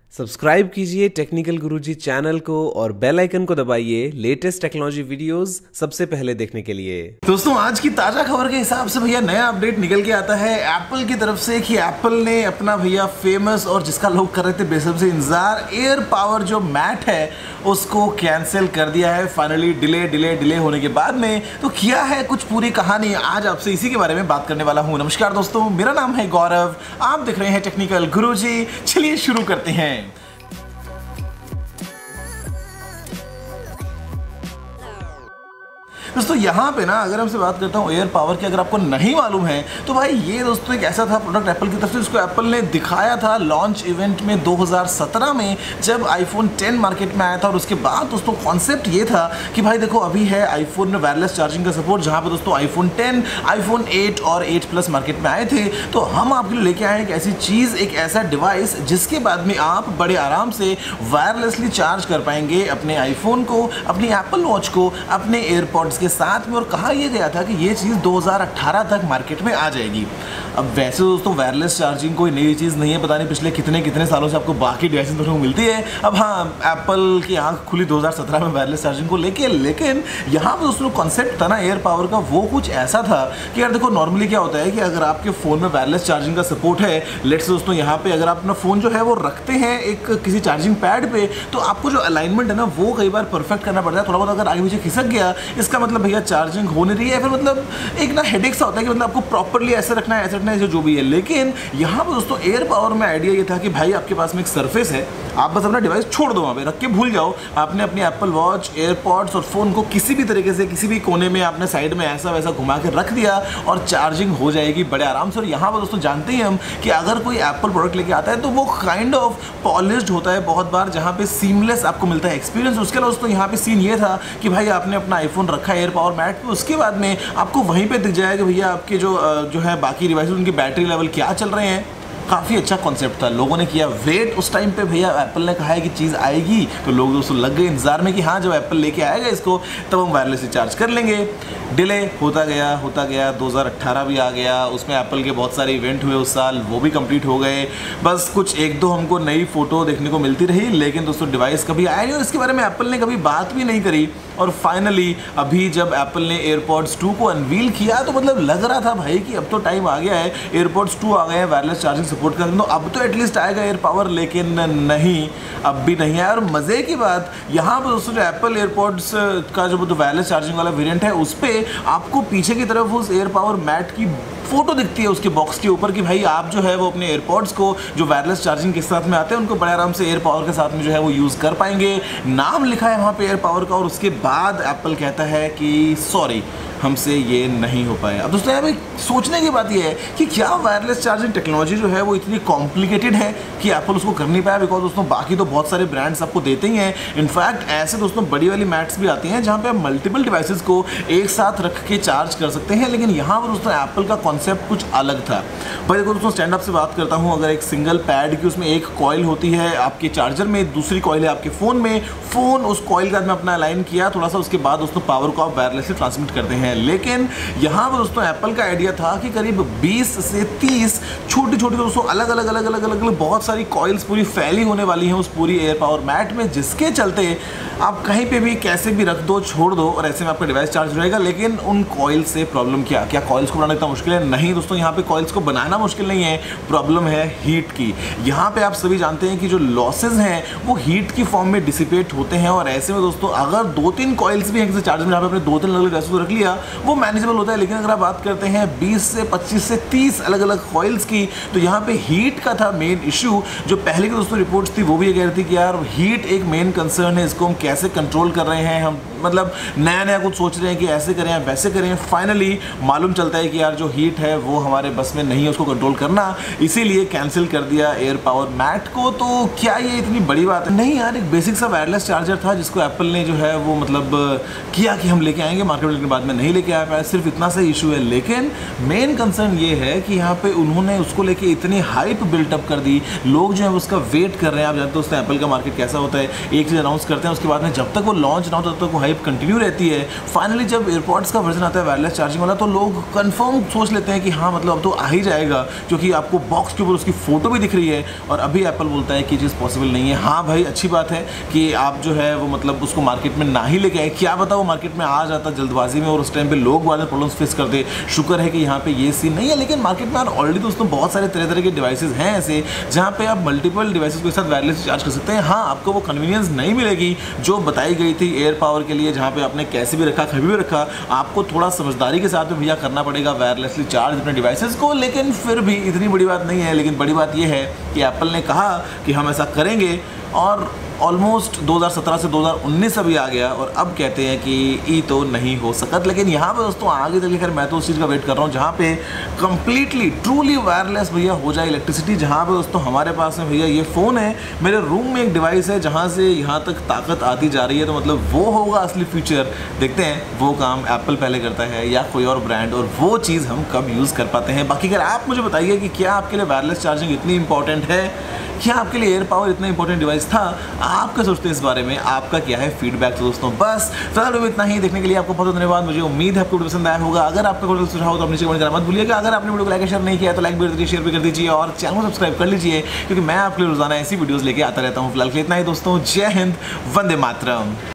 Subscribe कीजिए technical गुरुजी channel को और बेल आइकन को दबाइए लेटेस्ट टेक्नोलॉजी वीडियोस सबसे पहले देखने के लिए। दोस्तों आज की ताजा खबर के हिसाब से भैया नया अपडेट निकल के आता है एप्पल की तरफ से कि एप्पल ने अपना भैया फेमस और जिसका लोग कर रहे थे बेसब्री से इंतजार एयर पावर जो मैट है उसको कैंसिल कर दिया है फाइनली। डिले होने के बाद में तो किया है कुछ पूरी कहानी। आज आपसे इसी के बारे में बात करने वाला हूं। नमस्कार दोस्तों, मेरा नाम है गौरव, आप देख रहे हैं टेक्निकल गुरुजी। चलिए शुरू करते हैं। दोस्तों यहाँ पे ना अगर हमसे बात करता हूँ एयर पावर की, अगर आपको नहीं मालूम है तो भाई ये दोस्तों एक ऐसा था प्रोडक्ट एप्पल की तरफ से जिसको एप्पल ने दिखाया था लॉन्च इवेंट में 2017 में जब आईफोन 10 मार्केट में आया था। और उसके बाद दोस्तों कॉन्सेप्ट ये था कि भाई देखो अभी है आईफोन में वायरलेस चार्जिंग का सपोर्ट, जहाँ पे दोस्तों आईफोन 10, आईफोन 8 और 8 प्लस मार्केट में आए थे। तो हम आपके लिए लेके आए एक ऐसी चीज़, एक ऐसा डिवाइस जिसके बाद में आप बड़े आराम से वायरलेसली चार्ज कर पाएंगे अपने आईफोन को, अपनी एप्पल वॉच को, अपने एयरपॉड्स के साथ में। और कहा यह गया था कि ये चीज़ 2018 तक मार्केट में आ जाएगी। अब वैसे दोस्तों वायरलेस चार्जिंग कोई नई चीज़ नहीं है, पता नहीं पिछले कितने सालों से आपको बाकी डिवाइसेस देखने को मिलती है। अब हाँ, एप्पल की आंख खुली 2017 में वायरलेस चार्जिंग को लेके, लेकिन यहाँ पर दोस्तों कॉन्सेप्ट था ना एयर पावर का, वो कुछ ऐसा था कि यार देखो नॉर्मली क्या होता है कि अगर आपके फ़ोन में वायरलेस चार्जिंग का सपोर्ट है, लेट्स से दोस्तों यहाँ पे अगर आप अपना फ़ोन जो है वो रखते हैं एक किसी चार्जिंग पैड पे, तो आपको जो अलाइनमेंट है ना वो कई बार परफेक्ट करना पड़ता है। थोड़ा बहुत अगर आगे पीछे खिसक गया इसका मतलब भैया चार्जिंग हो नहीं रही है, फिर मतलब एक ना हेडेक सा होता है कि मतलब आपको प्रॉपर्ली ऐसे रखना है, ऐसे रखना है, जो भी है। लेकिन यहाँ पर दोस्तों एयर पावर में आइडिया ये था कि भाई आपके पास में एक सरफेस है, आप बस अपना डिवाइस छोड़ दो वहाँ पे, रख के भूल जाओ। आपने अपनी एप्पल वॉच, एयरपॉड्स और फोन को किसी भी तरीके से किसी भी कोने में आपने साइड में ऐसा वैसा घुमा के रख दिया और चार्जिंग हो जाएगी बड़े आराम से। और यहाँ पर दोस्तों जानते हैं हम कि अगर कोई एप्पल प्रोडक्ट लेके आता है तो वो काइंड ऑफ पॉलिश्ड होता है बहुत बार, जहाँ पे सीमलेस आपको मिलता है एक्सपीरियंस। उसके अलावा दोस्तों यहाँ पे सीन ये था कि भाई आपने अपना आईफोन रखा है एयर पावर मैट पे, उसके बाद में आपको वहीं पे दिख जाएगा भैया आपके जो है बाकी डिवाइसेस उनकी बैटरी लेवल क्या चल रहे हैं। काफ़ी अच्छा कॉन्सेप्ट था, लोगों ने किया वेट। उस टाइम पे भैया एप्पल ने कहा है कि चीज़ आएगी तो लोग दोस्तों लग गए इंतजार में कि हाँ जब एप्पल लेके आएगा इसको तब हम वायरलेसली चार्ज कर लेंगे। डिले होता गया 2018 भी आ गया। उसमें एप्पल के बहुत सारे इवेंट हुए उस साल, वो भी कंप्लीट हो गए। बस कुछ एक दो हमको नई फोटो देखने को मिलती रही, लेकिन दोस्तों डिवाइस कभी आया नहीं और इसके बारे में एप्पल ने कभी बात भी नहीं करी। और फाइनली अभी जब एप्पल ने एयरपॉड्स 2 को अनवील किया तो मतलब लग रहा था भाई कि अब तो टाइम आ गया है, एयरपॉड्स 2 आ गए हैं वायरलेस चार्जिंग सपोर्ट करते हैं तो अब तो एटलीस्ट आएगा एयर पावर। लेकिन नहीं, अब भी नहीं आया। और मज़े की बात यहाँ पर दोस्तों जो एप्पल एयरपॉड्स का जो वायरलेस चार्जिंग वाला वेरिएंट है उस पर आपको पीछे की तरफ उस एयर पावर मैट की फोटो दिखती है उसके बॉक्स के ऊपर कि भाई आप जो है वो अपने एयरपॉड्स को जो वायरलेस चार्जिंग के साथ में आते हैं उनको बड़े आराम से एयर पावर के साथ में जो है वो यूज़ कर पाएंगे। नाम लिखा है वहाँ पे एयर पावर का और उसके बाद एप्पल कहता है कि सॉरी हमसे ये नहीं हो पाया। अब दोस्तों यहाँ पे सोचने की बात ये है कि क्या वायरलेस चार्जिंग टेक्नोलॉजी जो है वो इतनी कॉम्प्लिकेटेड है कि एप्पल उसको कर नहीं पाया। बिकॉज दोस्तों बाकी तो बहुत सारे ब्रांड्स आपको देते ही हैं। इनफैक्ट ऐसे दोस्तों बड़ी वाली मैट्स भी आती हैं जहाँ पे आप मल्टीपल डिवाइसेस को एक साथ रख के चार्ज कर सकते हैं। लेकिन यहाँ पर दोस्तों एप्पल का कॉन्सेप्ट कुछ अलग था। भाई देखो दोस्तों स्टैंड अप से बात करता हूँ, अगर एक सिंगल पैड की उसमें एक कॉइल होती है आपके चार्जर में, दूसरी कॉइल है आपके फ़ोन में, फ़ोन उस कॉइल का मैं अपना अलाइन किया थोड़ा सा, उसके बाद दोस्तों पावर को आप वायरलेसली ट्रांसमिट करते हैं। लेकिन यहाँ पर दोस्तों एप्पल का आइडिया था कि करीब 20 से 30 छोटी दोस्तों अलग बहुत सारी कॉइल्स पूरी फैली होने वाली हैं उस पूरी एयर पावर मैट में, जिसके चलते आप कहीं पे भी कैसे भी रख दो, छोड़ दो और ऐसे में आपका डिवाइस चार्ज रहेगा। लेकिन उन कॉइल से प्रॉब्लम क्या कॉइल्स को बनाना इतना मुश्किल है? नहीं दोस्तों, यहाँ पे कॉइल्स को बनाना मुश्किल नहीं है, प्रॉब्लम है हीट की। यहाँ पे आप सभी जानते हैं कि जो लॉसेज हैं वो हीट की फॉर्म में डिसिपेट होते हैं। और ऐसे में दोस्तों अगर 2-3 कॉइल्स भी हैं किसी चार्जर में, जहाँ पे आपने 2-3 अलग डिवाइस को रख लिया वो मैनेजेबल होता है। लेकिन अगर आप बात करते हैं 20 से 25 से 30 अलग कॉइल्स की, तो यहाँ पे हीट का था मेन इशू। जो पहले की दोस्तों रिपोर्ट्स थी वो भी ये कह रही थी कि यार हीट एक मेन कंसर्न है, इसको हम कैसे कंट्रोल कर रहे हैं, हम मतलब नया कुछ सोच रहे हैं कि ऐसे करें या वैसे करें। फाइनली मालूम चलता है कि यार जो हीट है वो हमारे बस में नहीं है उसको कंट्रोल करना, इसीलिए कैंसिल कर दिया एयर पावर मैट को। तो क्या ये इतनी बड़ी बात है? नहीं यार, एक बेसिक सा वायरलेस चार्जर था जिसको एप्पल ने जो है वो मतलब किया कि हम लेके आएंगे मार्केट में, लेकिन बाद में नहीं लेके आ पाया, सिर्फ इतना सा इशू है। लेकिन मेन कंसर्न ये है कि यहाँ पे उन्होंने उसको लेके इतनी हाइप बिल्टअप कर दी, लोग जो है उसका वेट कर रहे हैं। आप जानते हो दोस्तों एप्पल का मार्केट कैसा होता है, एक चीज़ अनाउंस करते हैं उसके बाद में जब तक वो लॉन्च ना हो तब तक वो हाइप कंटिन्यू रहती है। फाइनली जब एयरपॉड्स का वर्जन आता है वायरलेस चार्जिंग वाला, तो लोग कंफर्म सोच लेते हैं कि हाँ मतलब अब तो आ ही जाएगा, क्योंकि आपको बॉक्स के ऊपर उसकी फ़ोटो भी दिख रही है। और अभी एप्पल बोलता है कि ये चीज़ पॉसिबल नहीं है। हाँ भाई, अच्छी बात है कि आप जो है वो मतलब उसको मार्केट में ना ही लेके आए, क्या पता वो मार्केट में आ जाता जल्दबाजी में और उस टाइम पे लोग वाले प्रॉब्लम्स फेस करते। शुक्र है कि यहाँ पे ये सीन नहीं है, लेकिन मार्केट में ऑलरेडी दोस्तों बहुत सारे तरह तरह के डिवाइसेस हैं ऐसे जहाँ पे आप मल्टीपल डिवाइसेस के साथ वायरलेस चार्ज कर सकते हैं। हाँ, आपको वो कन्वीनियंस नहीं मिलेगी जो बताई गई थी एयर पावर के लिए, जहाँ पे आपने कैसे भी रखा कभी भी रखा, आपको थोड़ा समझदारी के साथ में भैया करना पड़ेगा वायरलेसली चार्ज अपने डिवाइसेस को। लेकिन फिर भी इतनी बड़ी बात नहीं है। लेकिन बड़ी बात यह है कि एप्पल ने कहा कि हम ऐसा करेंगे, और ऑलमोस्ट 2017 से 2019 अभी आ गया और अब कहते हैं कि ई तो नहीं हो सकत। लेकिन यहाँ पे दोस्तों आगे चल कर मैं तो उस चीज़ का वेट कर रहा हूँ जहाँ पे कंप्लीटली ट्रूली वायरलेस भैया हो जाए इलेक्ट्रिसिटी। जहाँ पे दोस्तों हमारे पास में भैया ये फ़ोन है, मेरे रूम में एक डिवाइस है जहाँ से यहाँ तक ताकत आती जा रही है, तो मतलब वो होगा असली फ्यूचर। देखते हैं वो काम एप्पल पहले करता है या कोई और ब्रांड, और वो चीज़ हम कब यूज़ कर पाते हैं। बाकी अगर आप मुझे बताइए कि क्या आपके लिए वायरलेस चार्जिंग इतनी इंपॉर्टेंट है, क्या आपके लिए एयर पावर इतना इंपॉर्टेंट डिवाइस था, आप क्या सोचते हैं इस बारे में, आपका क्या है फीडबैक। तो दोस्तों बस फिलहाल इतना ही। देखने के लिए आपको बहुत धन्यवाद। मुझे उम्मीद है आपको वीडियो पसंद आया होगा। अगर आपका कोई सुझाव हो तो नीचे कमेंट करना मत भूलिएगा। अगर आपने वीडियो को लाइक शेयर नहीं किया तो लाइक भी कर दीजिए, शेयर भी कर दीजिए और चैनल को सब्सक्राइब कर लीजिए, क्योंकि मैं आपके लिए रोजाना ऐसी वीडियोस लेके आता रहता हूँ। फिलहाल इतना ही दोस्तों, जय हिंद, वंदे मातरम।